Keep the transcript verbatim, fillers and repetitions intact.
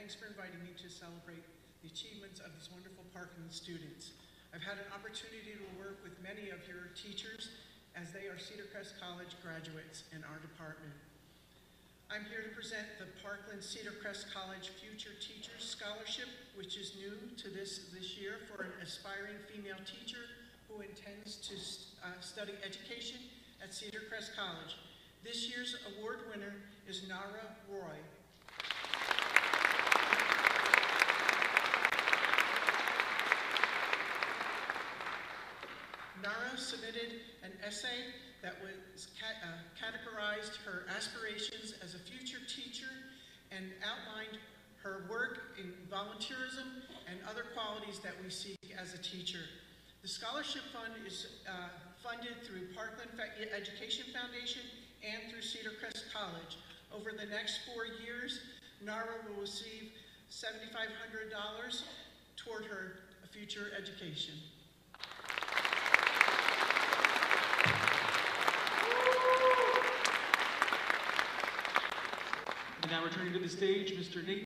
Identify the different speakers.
Speaker 1: thanks for inviting me to celebrate the achievements of these wonderful Parkland students. I've had an opportunity to work with many of your teachers as they are Cedar Crest College graduates in our department. I'm here to present the Parkland Cedar Crest College Future Teachers Scholarship, which is new to this this year for an aspiring female teacher who intends to uh, study education at Cedar Crest College. This year's award winner is Nara Roy. Nara submitted an essay that was ca uh, categorized her aspirations as a future teacher and outlined her work in volunteerism and other qualities that we seek as a teacher. The scholarship fund is uh, funded through Parkland Education Foundation and through Cedar Crest College. Over the next four years, Nara will receive seven thousand five hundred dollars toward her future education.
Speaker 2: And now returning to the stage, Mister Nate